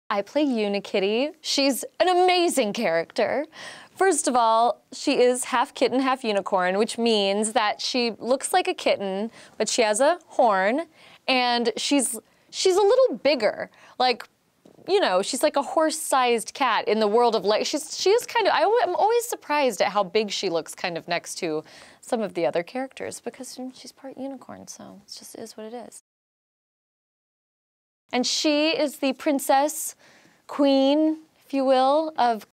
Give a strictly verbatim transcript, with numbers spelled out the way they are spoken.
I play Unikitty. She's an amazing character. First of all, she is half kitten, half unicorn, which means that she looks like a kitten, but she has a horn, and she's she's a little bigger. Like, you know, she's like a horse-sized cat in the world of like, she's, she is kind of, I, I'm always surprised at how big she looks kind of next to some of the other characters because she's part unicorn, so it just is what it is. And she is the princess, queen, if you will, of